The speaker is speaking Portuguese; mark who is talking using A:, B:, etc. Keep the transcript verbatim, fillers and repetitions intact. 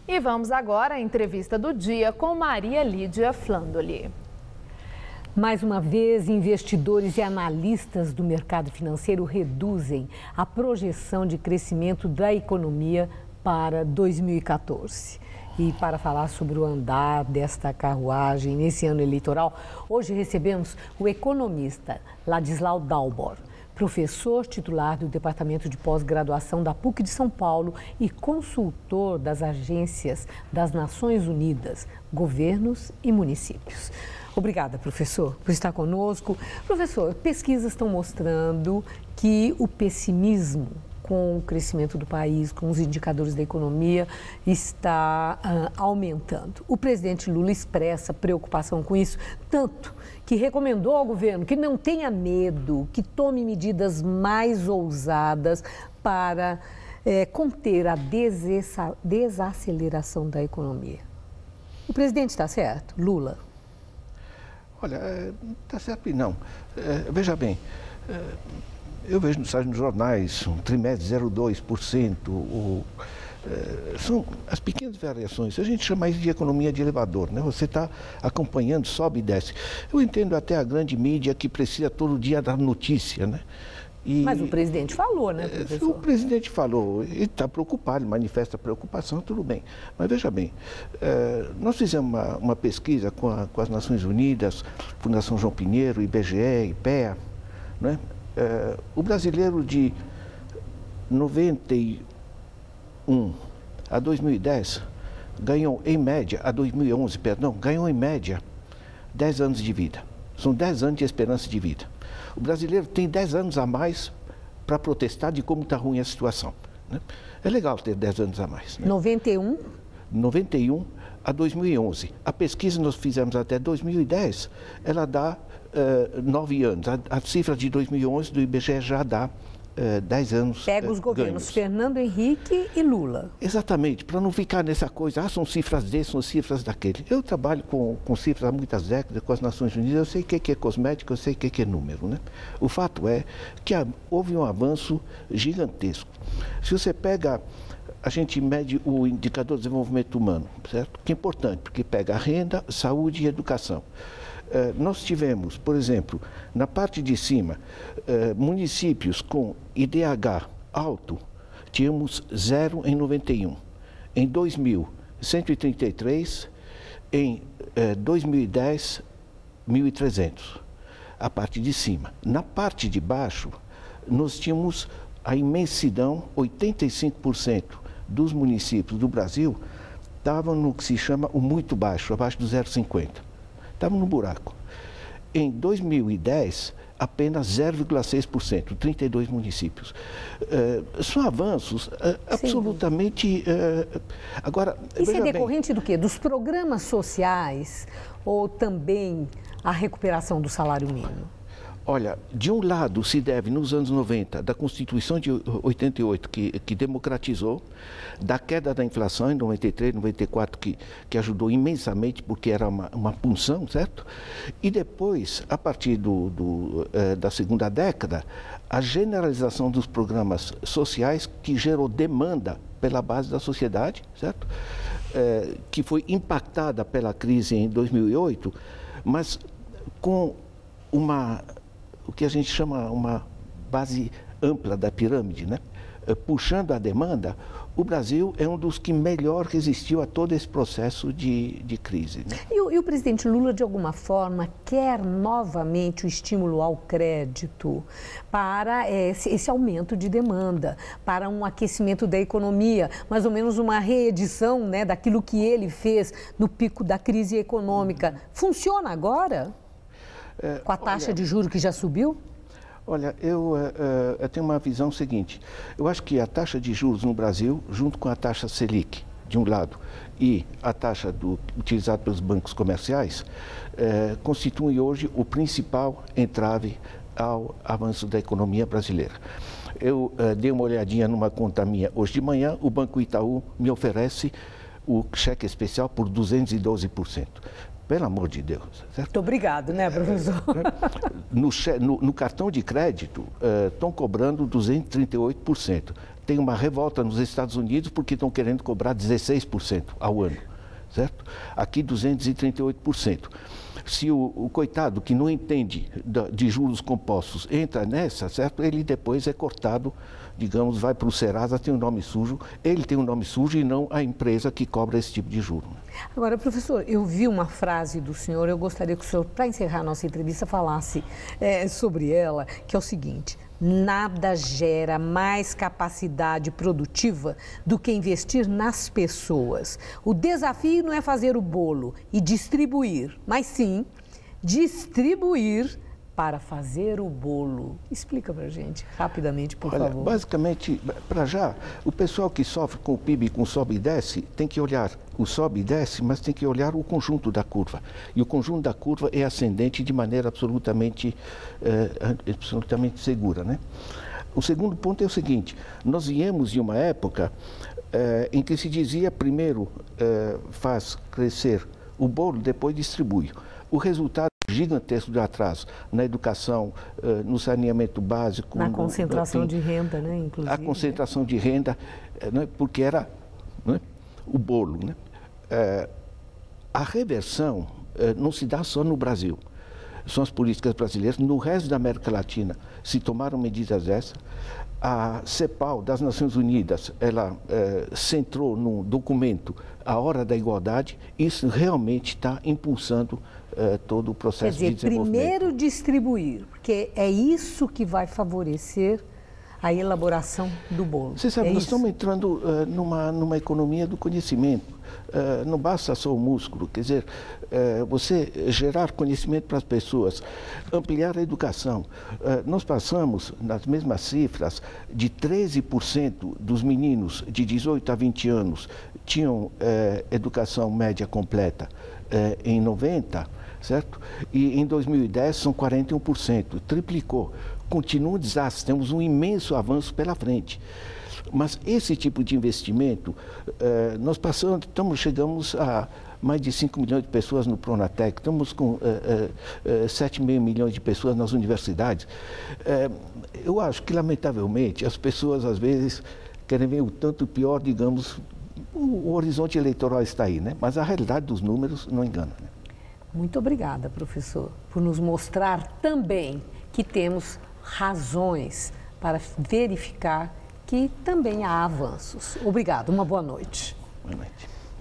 A: E vamos agora à entrevista do dia com Maria Lídia Flandoli.
B: Mais uma vez, investidores e analistas do mercado financeiro reduzem a projeção de crescimento da economia para dois mil e quatorze. E para falar sobre o andar desta carruagem nesse ano eleitoral, hoje recebemos o economista Ladislau Dalbor, professor titular do Departamento de Pós-Graduação da P U C de São Paulo e consultor das agências das Nações Unidas, governos e municípios. Obrigada, professor, por estar conosco. Professor, pesquisas estão mostrando que o pessimismo com o crescimento do país, com os indicadores da economia, está uh, aumentando. O presidente Lula expressa preocupação com isso, tanto que recomendou ao governo que não tenha medo, que tome medidas mais ousadas para eh, conter a desaceleração da economia. O presidente está certo? Lula?
C: Olha, está certo e não. É, veja bem, é, eu vejo nos jornais um trimestre zero vírgula dois por cento, ou, é, são as pequenas variações. A gente chama isso de economia de elevador, né? Você está acompanhando, sobe e desce. Eu entendo até a grande mídia que precisa todo dia dar notícia, né?
B: E, Mas o presidente falou, né, professor?
C: O presidente falou, ele está preocupado, ele manifesta preocupação, tudo bem. Mas veja bem, é, nós fizemos uma, uma pesquisa com, a, com as Nações Unidas, Fundação João Pinheiro, I B G E, I P E A, né? É, o brasileiro de noventa e um a dois mil e dez ganhou em média, a dois mil e onze, perdão, ganhou em média dez anos de vida. São dez anos de esperança de vida. O brasileiro tem dez anos a mais para protestar de como está ruim a situação, né? É legal ter dez anos a mais, né?
B: noventa e um?
C: noventa e um a dois mil e onze. A pesquisa nós fizemos até dois mil e dez, ela dá uh, nove anos. A, a cifra de dois mil e onze do I B G E já dá uh, dez anos.
B: Pega os
C: uh,
B: governos
C: ganhos.
B: Fernando Henrique e Lula.
C: Exatamente, para não ficar nessa coisa, ah, são cifras desse, são cifras daquele. Eu trabalho com, com cifras há muitas décadas, com as Nações Unidas, eu sei o que é cosmética, eu sei o que é número, né? O fato é que há, houve um avanço gigantesco. Se você pega, a gente mede o indicador de desenvolvimento humano, certo? Que é importante, porque pega a renda, saúde e educação. Uh, nós tivemos, por exemplo, na parte de cima, uh, municípios com I D H alto, tínhamos zero em noventa e um. Em dois mil, cento e trinta e três. Em uh, dois mil e dez, mil e trezentos. A parte de cima. Na parte de baixo, nós tínhamos a imensidão, oitenta e cinco por cento dos municípios do Brasil estavam no que se chama o muito baixo, abaixo do zero vírgula cinquenta. Estavam no buraco. Em dois mil e dez, apenas zero vírgula seis por cento, trinta e dois municípios. Uh, são avanços uh, absolutamente... Uh, agora,
B: Isso é decorrente
C: bem,
B: do quê? Dos programas sociais ou também a recuperação do salário mínimo?
C: Olha, de um lado se deve, nos anos noventa, da Constituição de oitenta e oito, que, que democratizou, da queda da inflação em noventa e três, noventa e quatro, que, que ajudou imensamente, porque era uma, uma punção, certo? E depois, a partir do, do, eh, da segunda década, a generalização dos programas sociais, que gerou demanda pela base da sociedade, certo? Eh, que foi impactada pela crise em dois mil e oito, mas com uma... o que a gente chama uma base ampla da pirâmide, né? Puxando a demanda, o Brasil é um dos que melhor resistiu a todo esse processo de, de crise, né?
B: E o, e o presidente Lula, de alguma forma, quer novamente o estímulo ao crédito para esse, esse aumento de demanda, para um aquecimento da economia, mais ou menos uma reedição, né, daquilo que ele fez no pico da crise econômica. Funciona agora? É, com a taxa olha, de juros que já subiu?
C: Olha, eu, uh, eu tenho uma visão seguinte. Eu acho que a taxa de juros no Brasil, junto com a taxa Selic, de um lado, e a taxa do, utilizada pelos bancos comerciais, uh, constituem hoje o principal entrave ao avanço da economia brasileira. Eu uh, dei uma olhadinha numa conta minha hoje de manhã, o Banco Itaú me oferece o cheque especial por duzentos e doze por cento. Pelo amor de Deus. Certo?
B: Muito obrigado, né, professor?
C: No, no, no cartão de crédito, estão uh, cobrando duzentos e trinta e oito por cento. Tem uma revolta nos Estados Unidos porque estão querendo cobrar dezesseis por cento ao ano, certo? Aqui, duzentos e trinta e oito por cento. Se o, o coitado que não entende de juros compostos entra nessa, certo? Ele depois é cortado, digamos, vai para o Serasa, tem um nome sujo, ele tem um nome sujo e não a empresa que cobra esse tipo de juro.
B: Agora, professor, eu vi uma frase do senhor, eu gostaria que o senhor, para encerrar a nossa entrevista, falasse é, sobre ela, que é o seguinte: nada gera mais capacidade produtiva do que investir nas pessoas. O desafio não é fazer o bolo e distribuir, mas sim distribuir para fazer o bolo. Explica para a gente, rapidamente, por
C: Olha,
B: favor.
C: Basicamente, para já, o pessoal que sofre com o P I B, com o sobe e desce, tem que olhar o sobe e desce, mas tem que olhar o conjunto da curva. E o conjunto da curva é ascendente de maneira absolutamente, eh, absolutamente segura, né? O segundo ponto é o seguinte: nós viemos de uma época eh, em que se dizia primeiro eh, faz crescer o bolo, depois distribui. O resultado gigantesco de atraso na educação, uh, no saneamento básico.
B: Na
C: no,
B: concentração
C: enfim,
B: de renda, né, inclusive.
C: A concentração de renda, né, porque era, né, o bolo. Né? Uh, a reversão uh, não se dá só no Brasil. São as políticas brasileiras. No resto da América Latina se tomaram medidas dessas. A CEPAL das Nações Unidas, ela uh, centrou num documento a hora da igualdade. Isso realmente está impulsando Uh, todo o processo
B: Quer dizer,
C: de desenvolvimento.
B: Primeiro distribuir, porque é isso que vai favorecer a elaboração do bolo.
C: Você sabe,
B: é
C: nós
B: isso?
C: estamos entrando uh, numa, numa economia do conhecimento. Uh, não basta só o músculo, quer dizer, uh, você gerar conhecimento para as pessoas, ampliar a educação. Uh, nós passamos, nas mesmas cifras, de treze por cento dos meninos de dezoito a vinte anos tinham uh, educação média completa uh, em noventa, certo? E em dois mil e dez são quarenta e um por cento, triplicou. Continua um desastre, temos um imenso avanço pela frente. Mas esse tipo de investimento, eh, nós passamos, estamos, chegamos a mais de cinco milhões de pessoas no Pronatec, estamos com eh, eh, sete vírgula cinco milhões de pessoas nas universidades. Eh, eu acho que, lamentavelmente, as pessoas, às vezes, querem ver o tanto pior, digamos, o, o horizonte eleitoral está aí, né? Mas a realidade dos números não engana. Né?
B: Muito obrigada, professor, por nos mostrar também que temos razões para verificar que também há avanços. Obrigado, uma boa noite.
C: Boa noite.